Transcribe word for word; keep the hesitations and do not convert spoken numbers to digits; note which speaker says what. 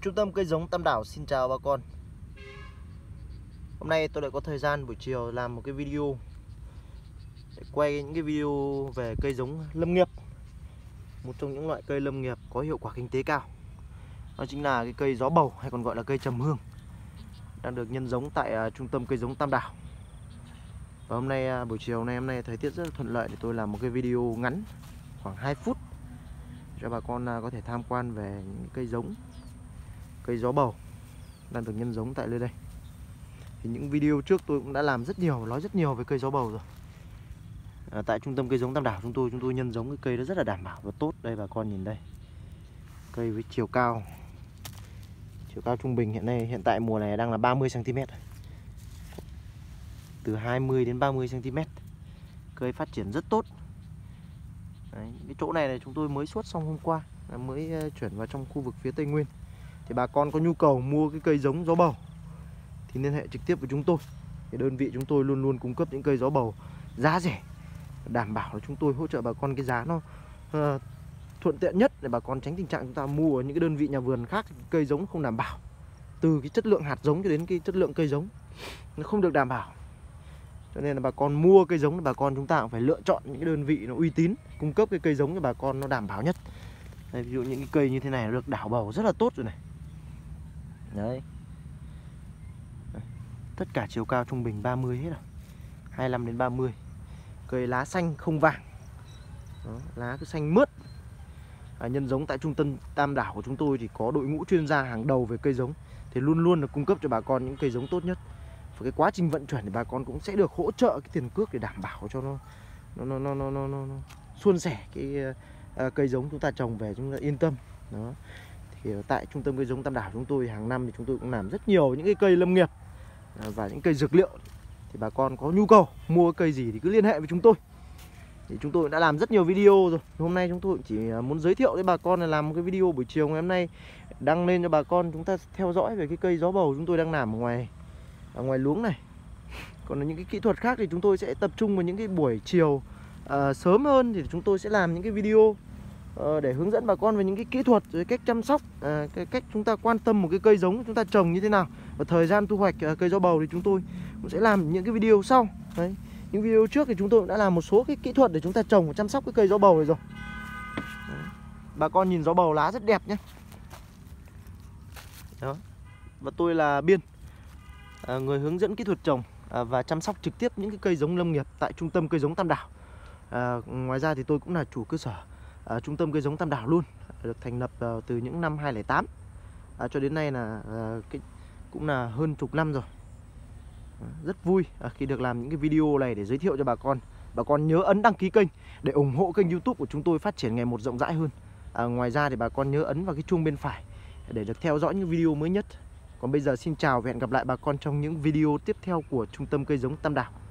Speaker 1: Trung tâm cây giống Tam Đảo xin chào bà con. Hôm nay tôi lại có thời gian buổi chiều làm một cái video để quay những cái video về cây giống lâm nghiệp, một trong những loại cây lâm nghiệp có hiệu quả kinh tế cao. Đó chính là cái cây gió bầu hay còn gọi là cây trầm hương, đang được nhân giống tại uh, Trung tâm cây giống Tam Đảo. Và hôm nay uh, buổi chiều nay hôm nay thời tiết rất là thuận lợi để tôi làm một cái video ngắn khoảng hai phút cho bà con uh, có thể tham quan về những cây giống cây gió bầu đang được nhân giống tại nơi đây. Thì những video trước tôi cũng đã làm rất nhiều, nói rất nhiều về cây gió bầu rồi. À, tại Trung tâm cây giống Tam Đảo chúng tôi chúng tôi nhân giống cái cây đó rất là đảm bảo và tốt. Đây bà con nhìn đây, cây với chiều cao chiều cao trung bình hiện nay hiện tại mùa này đang là ba mươi xăng ti mét, từ hai mươi đến ba mươi xăng ti mét. Cây phát triển rất tốt. Đấy, cái chỗ này là chúng tôi mới suốt xong hôm qua, mới chuyển vào trong khu vực phía Tây Nguyên. Thì bà con có nhu cầu mua cái cây giống gió bầu thì liên hệ trực tiếp với chúng tôi. Thì đơn vị chúng tôi luôn luôn cung cấp những cây gió bầu giá rẻ, đảm bảo là chúng tôi hỗ trợ bà con cái giá nó uh, thuận tiện nhất để bà con tránh tình trạng chúng ta mua ở những cái đơn vị nhà vườn khác cây giống không đảm bảo, từ cái chất lượng hạt giống cho đến cái chất lượng cây giống nó không được đảm bảo. Cho nên là bà con mua cây giống thì bà con chúng ta cũng phải lựa chọn những cái đơn vị nó uy tín, cung cấp cái cây giống cho bà con nó đảm bảo nhất. Đây, ví dụ những cái cây như thế này nó được đảo bầu rất là tốt rồi này. Đấy. Tất cả chiều cao trung bình ba mươi hết rồi, hai mươi lăm đến ba mươi. Cây lá xanh không vàng. Đó, lá cứ xanh mướt. À, nhân giống tại Trung tâm Tam Đảo của chúng tôi thì có đội ngũ chuyên gia hàng đầu về cây giống, thì luôn luôn là cung cấp cho bà con những cây giống tốt nhất. Và cái quá trình vận chuyển thì bà con cũng sẽ được hỗ trợ cái tiền cước để đảm bảo cho nó nó nó nó nó nó, nó, nó suôn sẻ cái uh, cây giống chúng ta trồng về chúng ta yên tâm. Đó. Thì tại Trung tâm cây giống Tam Đảo chúng tôi hàng năm thì chúng tôi cũng làm rất nhiều những cái cây lâm nghiệp và những cây dược liệu. Thì bà con có nhu cầu mua cây gì thì cứ liên hệ với chúng tôi. Thì chúng tôi đã làm rất nhiều video rồi. Hôm nay chúng tôi chỉ muốn giới thiệu với bà con là làm một cái video buổi chiều ngày hôm nay đăng lên cho bà con chúng ta theo dõi về cái cây gió bầu chúng tôi đang làm ở ngoài ở ngoài luống này. Còn những cái kỹ thuật khác thì chúng tôi sẽ tập trung vào những cái buổi chiều uh, sớm hơn, thì chúng tôi sẽ làm những cái video uh, để hướng dẫn bà con về những cái kỹ thuật rồi cách chăm sóc, uh, cái cách chúng ta quan tâm một cái cây giống chúng ta trồng như thế nào, và thời gian thu hoạch uh, cây gió bầu thì chúng tôi cũng sẽ làm những cái video sau. Đấy. Những video trước thì chúng tôi cũng đã làm một số cái kỹ thuật để chúng ta trồng và chăm sóc cái cây gió bầu này rồi. Đấy. Bà con nhìn gió bầu lá rất đẹp nhé. Đó. Và tôi là Biên, à, người hướng dẫn kỹ thuật trồng à, và chăm sóc trực tiếp những cái cây giống lâm nghiệp tại Trung tâm cây giống Tam Đảo. À, ngoài ra thì tôi cũng là chủ cơ sở à, Trung tâm cây giống Tam Đảo luôn, được thành lập à, từ những năm hai không không tám à, cho đến nay là à, cái, cũng là hơn chục năm rồi. Rất vui khi được làm những cái video này để giới thiệu cho bà con. Bà con nhớ ấn đăng ký kênh để ủng hộ kênh YouTube của chúng tôi phát triển ngày một rộng rãi hơn. à, Ngoài ra thì bà con nhớ ấn vào cái chuông bên phải để được theo dõi những video mới nhất. Còn bây giờ xin chào và hẹn gặp lại bà con trong những video tiếp theo của Trung tâm cây giống Tam Đảo.